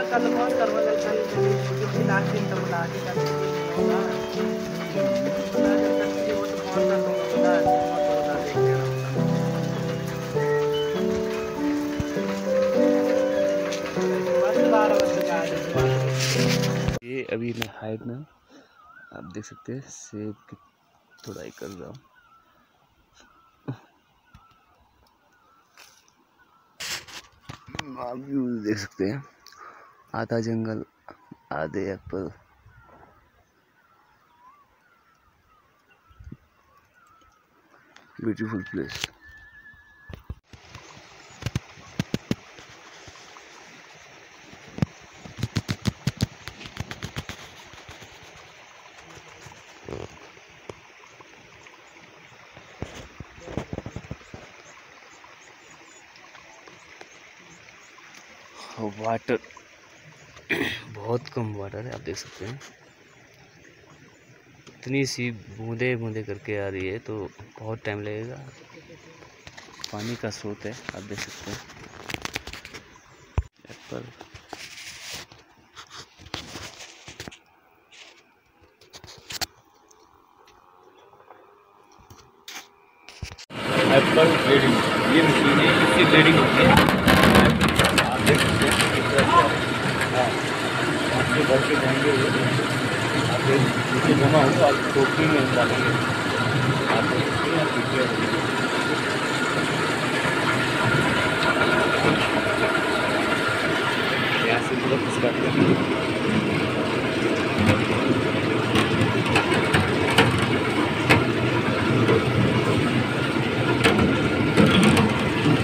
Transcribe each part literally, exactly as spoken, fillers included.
कल बहुत करवा कल कल क्योंकि लास्ट दिन तक बता दी कल होगा बता जब तक कि वो तो फोन कर दूंगा बता मत बता देंगे मस्त बारह बजे का आज ये अभी मैं हाइट में आप देख सकते हैं सेब की तुड़ाई कर रहा हूँ। आप व्यू देख सकते हैं, आधा जंगल आधे एप्पल। Beautiful place. वाटर बहुत कम वाटर है, आप देख सकते हैं इतनी सी बूंदे बूंदे करके आ रही है तो बहुत टाइम लगेगा। पानी का स्रोत है, आप देख सकते हैं एप्पल। एप्पल ग्रेडिंग, ये मशीन है, इसकी ग्रेडिंग होती है। आप देख सकते हैं आपके घर के जाएंगे आपके नीचे जमा हो तो आप टोकरी में डालेंगे। आप देख सकते हैं यहाँ से पूरा खिसकाते हैं।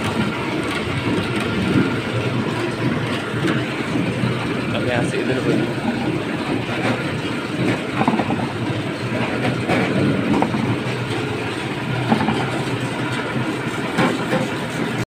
अब यहाँ से इधर बढ़िए